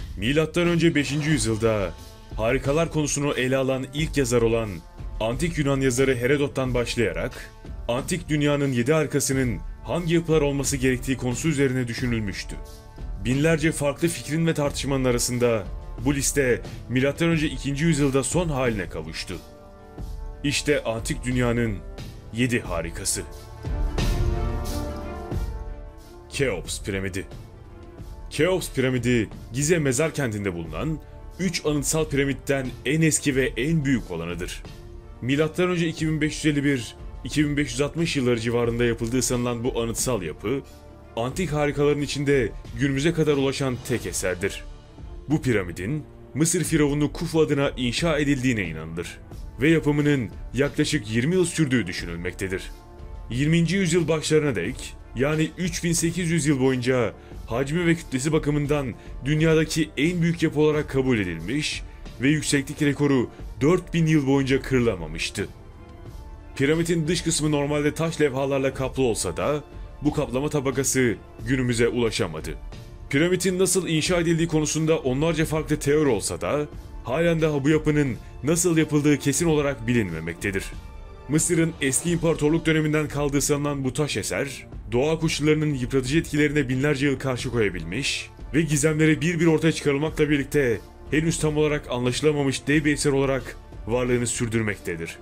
Milattan önce 5. yüzyılda harikalar konusunu ele alan ilk yazar olan Antik Yunan yazarı Herodot'tan başlayarak antik dünyanın 7 harikasının hangi yapılar olması gerektiği konusu üzerine düşünülmüştü. Binlerce farklı fikrin ve tartışmanın arasında bu liste M.Ö. 2. yüzyılda son haline kavuştu. İşte antik dünyanın 7 harikası. Keops Piramidi. Keops Piramidi, Gize mezar kentinde bulunan 3 anıtsal piramitten en eski ve en büyük olanıdır. M.Ö. 2551-2560 yılları civarında yapıldığı sanılan bu anıtsal yapı, antik harikaların içinde günümüze kadar ulaşan tek eserdir. Bu piramidin Mısır firavunu Kufu adına inşa edildiğine inanılır ve yapımının yaklaşık 20 yıl sürdüğü düşünülmektedir. 20. yüzyıl başlarına dek, yani 3800 yıl boyunca hacmi ve kütlesi bakımından dünyadaki en büyük yapı olarak kabul edilmiş ve yükseklik rekoru 4000 yıl boyunca kırılamamıştı. Piramidin dış kısmı normalde taş levhalarla kaplı olsa da bu kaplama tabakası günümüze ulaşamadı. Piramidin nasıl inşa edildiği konusunda onlarca farklı teori olsa da halen daha bu yapının nasıl yapıldığı kesin olarak bilinmemektedir. Mısır'ın eski imparatorluk döneminden kaldığı sanılan bu taş eser, doğa koşullarının yıpratıcı etkilerine binlerce yıl karşı koyabilmiş ve gizemleri bir bir ortaya çıkarılmakla birlikte henüz tam olarak anlaşılamamış dev bir eser olarak varlığını sürdürmektedir.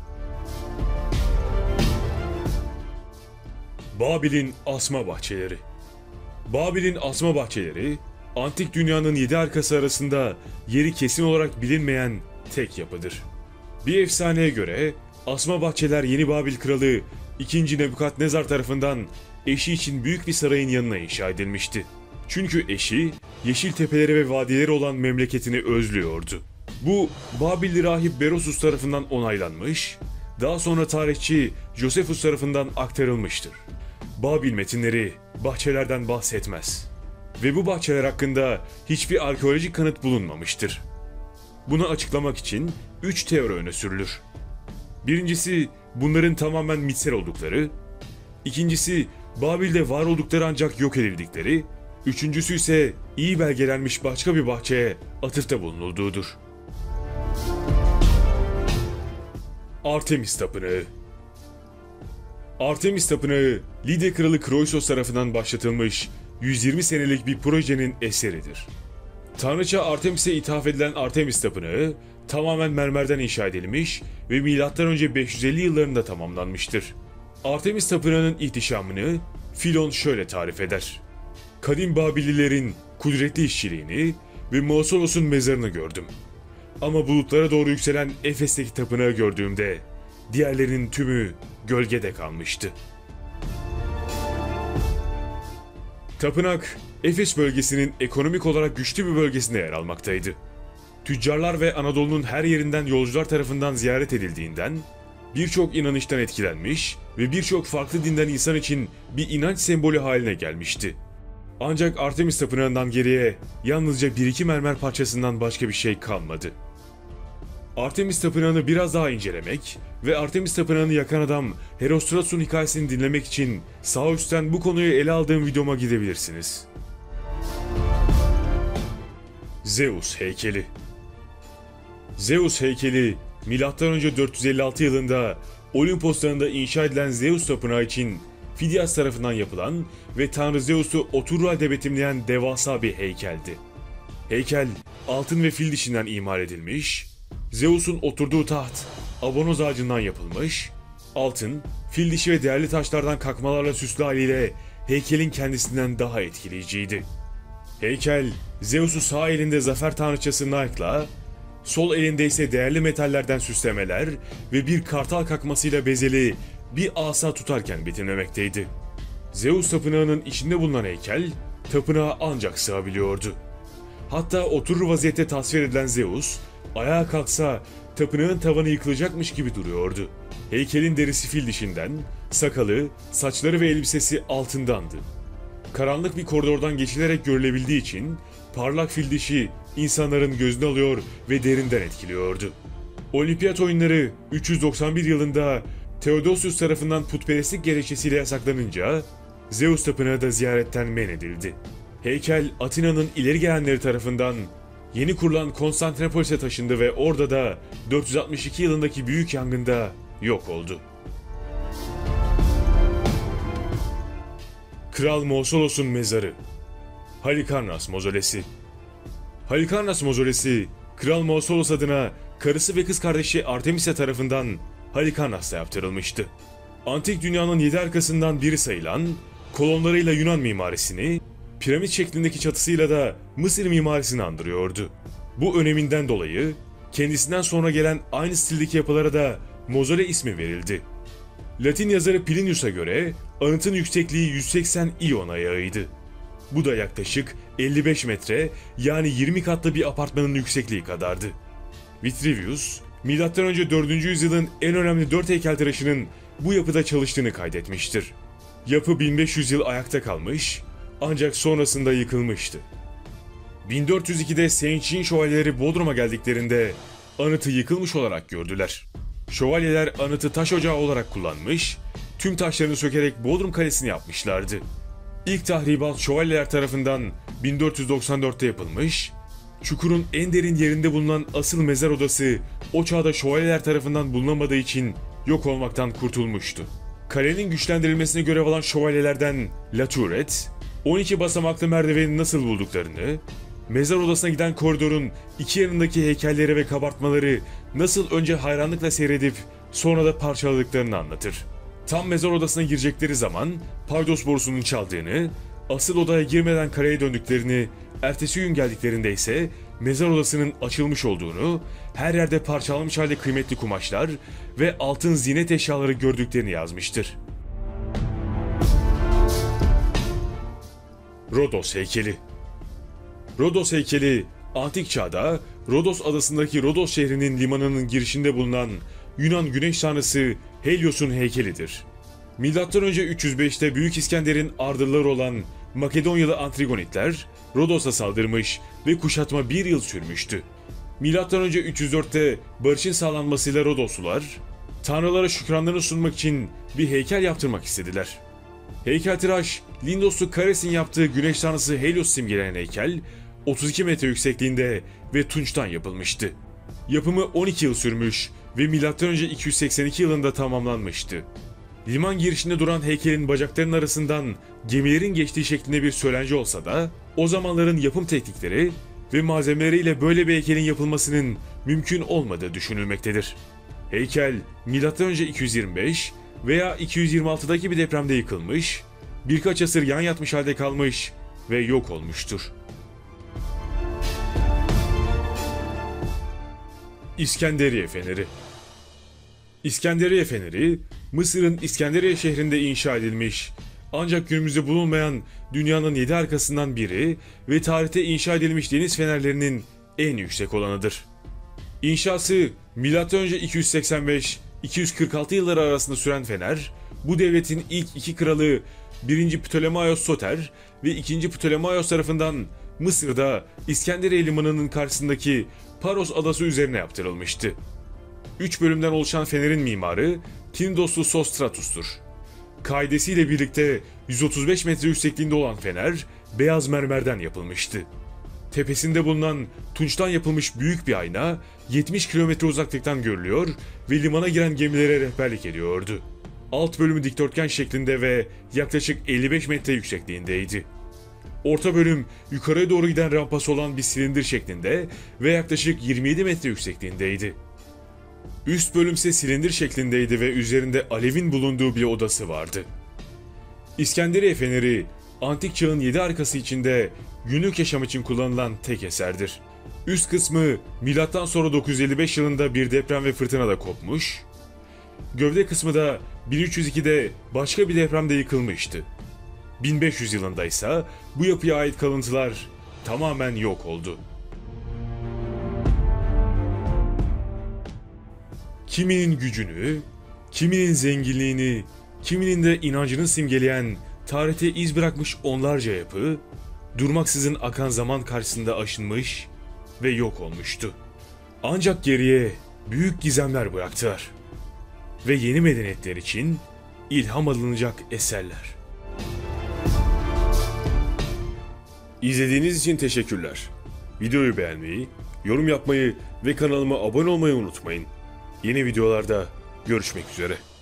Babil'in asma bahçeleri. Babil'in asma bahçeleri, antik dünyanın 7 harikası arasında yeri kesin olarak bilinmeyen tek yapıdır. Bir efsaneye göre asma bahçeler Yeni Babil kralı 2. Nebukadnezar tarafından eşi için büyük bir sarayın yanına inşa edilmişti. Çünkü eşi yeşil tepeleri ve vadileri olan memleketini özlüyordu. Bu Babilli rahip Berosus tarafından onaylanmış, daha sonra tarihçi Josephus tarafından aktarılmıştır. Babil metinleri bahçelerden bahsetmez ve bu bahçeler hakkında hiçbir arkeolojik kanıt bulunmamıştır. Bunu açıklamak için 3 teori öne sürülür. Birincisi, bunların tamamen mitsel oldukları, ikincisi Babil'de var oldukları ancak yok edildikleri, üçüncüsü ise iyi belgelenmiş başka bir bahçeye atıfta bulunulduğudur. Artemis Tapınağı. Artemis Tapınağı, Lidya Kralı Kroisos tarafından başlatılmış 120 senelik bir projenin eseridir. Tanrıça Artemis'e ithaf edilen Artemis Tapınağı, tamamen mermerden inşa edilmiş ve M.Ö. 550 yıllarında tamamlanmıştır. Artemis Tapınağı'nın ihtişamını Filon şöyle tarif eder. Kadim Babililerin kudretli işçiliğini ve Mausolos'un mezarını gördüm. Ama bulutlara doğru yükselen Efes'teki tapınağı gördüğümde diğerlerinin tümü gölgede kalmıştı. Tapınak, Efes bölgesinin ekonomik olarak güçlü bir bölgesinde yer almaktaydı. Tüccarlar ve Anadolu'nun her yerinden yolcular tarafından ziyaret edildiğinden birçok inanıştan etkilenmiş ve birçok farklı dinden insan için bir inanç sembolü haline gelmişti. Ancak Artemis Tapınağı'ndan geriye yalnızca 1-2 mermer parçasından başka bir şey kalmadı. Artemis Tapınağı'nı biraz daha incelemek ve Artemis Tapınağı'nı yakan adam Herostratus'un hikayesini dinlemek için sağ üstten bu konuyu ele aldığım videoma gidebilirsiniz. Zeus heykeli. Zeus heykeli, M.Ö. 456 yılında Olimpos Dağı'nda inşa edilen Zeus Tapınağı için Fidias tarafından yapılan ve Tanrı Zeus'u oturur halde betimleyen devasa bir heykeldi. Heykel, altın ve fil dişinden imal edilmiş, Zeus'un oturduğu taht abonoz ağacından yapılmış, altın, fil dişi ve değerli taşlardan kakmalarla süslü haliyle heykelin kendisinden daha etkileyiciydi. Heykel, Zeus'u sağ elinde zafer tanrıçası Nike'la, sol elinde ise değerli metallerden süslemeler ve bir kartal kakmasıyla bezeli bir asa tutarken betimlemekteydi. Zeus tapınağının içinde bulunan heykel, tapınağa ancak sığabiliyordu. Hatta oturur vaziyette tasvir edilen Zeus, ayağa kalksa tapınağın tavanı yıkılacakmış gibi duruyordu. Heykelin derisi fil dişinden, sakalı, saçları ve elbisesi altındandı. Karanlık bir koridordan geçilerek görülebildiği için parlak fil dişi insanların gözünü alıyor ve derinden etkiliyordu. Olimpiyat oyunları 391 yılında Theodosius tarafından putperestlik gerekçesiyle yasaklanınca Zeus tapınağı da ziyaretten men edildi. Heykel Atina'nın ileri gelenleri tarafından yeni kurulan Konstantinopolis'e taşındı ve orada da 462 yılındaki büyük yangında yok oldu. Kral Mausolos'un mezarı Halikarnas Mozolesi. Halikarnas Mozolesi, Kral Mausolos adına karısı ve kız kardeşi Artemisia tarafından Halikarnas'ta yaptırılmıştı. Antik dünyanın 7 arkasından biri sayılan, kolonlarıyla Yunan mimarisini, piramit şeklindeki çatısıyla da Mısır mimarisini andırıyordu. Bu öneminden dolayı kendisinden sonra gelen aynı stildeki yapılara da mozole ismi verildi. Latin yazarı Plinius'a göre anıtın yüksekliği 180 iyon ayağıydı. Bu da yaklaşık 55 metre, yani 20 katlı bir apartmanın yüksekliği kadardı. Vitruvius, M.Ö. 4. yüzyılın en önemli 4 heykeltıraşının bu yapıda çalıştığını kaydetmiştir. Yapı 1500 yıl ayakta kalmış, ancak sonrasında yıkılmıştı. 1402'de Saint-Jean şövalyeleri Bodrum'a geldiklerinde anıtı yıkılmış olarak gördüler. Şövalyeler anıtı taş ocağı olarak kullanmış, tüm taşlarını sökerek Bodrum Kalesi'ni yapmışlardı. İlk tahribat şövalyeler tarafından 1494'te yapılmış, çukurun en derin yerinde bulunan asıl mezar odası o çağda şövalyeler tarafından bulunamadığı için yok olmaktan kurtulmuştu. Kalenin güçlendirilmesine görev alan şövalyelerden La Tourette, 12 basamaklı merdiveni nasıl bulduklarını, mezar odasına giden koridorun iki yanındaki heykelleri ve kabartmaları nasıl önce hayranlıkla seyredip sonra da parçaladıklarını anlatır. Tam mezar odasına girecekleri zaman paydos borusunun çaldığını, asıl odaya girmeden kaleye döndüklerini, ertesi gün geldiklerinde ise mezar odasının açılmış olduğunu, her yerde parçalanmış halde kıymetli kumaşlar ve altın ziynet eşyaları gördüklerini yazmıştır. Rodos heykeli. Rodos heykeli, antik çağda Rodos adasındaki Rodos şehrinin limanının girişinde bulunan Yunan güneş tanrısı Helios'un heykelidir. M.Ö. 305'te Büyük İskender'in ardılları olan Makedonyalı Antrigonitler Rodos'a saldırmış ve kuşatma bir yıl sürmüştü. M.Ö. 304'te barışın sağlanmasıyla Rodoslular, tanrılara şükranlarını sunmak için bir heykel yaptırmak istediler. Heykeltıraş, Lindoslu Kares'in yaptığı güneş tanrısı Helios simgeleyen heykel, 32 metre yüksekliğinde ve tunçtan yapılmıştı. Yapımı 12 yıl sürmüş ve M.Ö. 282 yılında tamamlanmıştı. Liman girişinde duran heykelin bacaklarının arasından gemilerin geçtiği şeklinde bir söylence olsa da, o zamanların yapım teknikleri ve malzemeleriyle böyle bir heykelin yapılmasının mümkün olmadığı düşünülmektedir. Heykel, M.Ö. 225 veya 226'daki bir depremde yıkılmış, birkaç asır yan yatmış halde kalmış ve yok olmuştur. İskenderiye Feneri. İskenderiye Feneri, Mısır'ın İskenderiye şehrinde inşa edilmiş, ancak günümüzde bulunmayan dünyanın 7 arkasından biri ve tarihte inşa edilmiş deniz fenerlerinin en yüksek olanıdır. İnşası M.Ö. 285-246 yılları arasında süren fener, bu devletin ilk iki kralı 1. Ptolemaios Soter ve 2. Ptolemaios tarafından Mısır'da İskenderiye limanının karşısındaki Paros adası üzerine yaptırılmıştı. 3 bölümden oluşan fenerin mimarı Knidoslu Sostratus'tur. Kaidesiyle birlikte 135 metre yüksekliğinde olan fener beyaz mermerden yapılmıştı. Tepesinde bulunan tunçtan yapılmış büyük bir ayna 70 kilometre uzaklıktan görülüyor ve limana giren gemilere rehberlik ediyordu. Alt bölümü dikdörtgen şeklinde ve yaklaşık 55 metre yüksekliğindeydi. Orta bölüm yukarıya doğru giden rampası olan bir silindir şeklinde ve yaklaşık 27 metre yüksekliğindeydi. Üst bölüm ise silindir şeklindeydi ve üzerinde alevin bulunduğu bir odası vardı. İskenderiye Feneri, antik çağın 7 arkası içinde günlük yaşam için kullanılan tek eserdir. Üst kısmı milattan sonra 955 yılında bir deprem ve fırtınada kopmuş, gövde kısmı da 1302'de başka bir depremde yıkılmıştı. 1500 yılında ise bu yapıya ait kalıntılar tamamen yok oldu. Kiminin gücünü, kiminin zenginliğini, kiminin de inancını simgeleyen tarihte iz bırakmış onlarca yapı, durmaksızın akan zaman karşısında aşınmış ve yok olmuştu. Ancak geriye büyük gizemler bıraktılar ve yeni medeniyetler için ilham alınacak eserler. İzlediğiniz için teşekkürler. Videoyu beğenmeyi, yorum yapmayı ve kanalıma abone olmayı unutmayın. Yeni videolarda görüşmek üzere.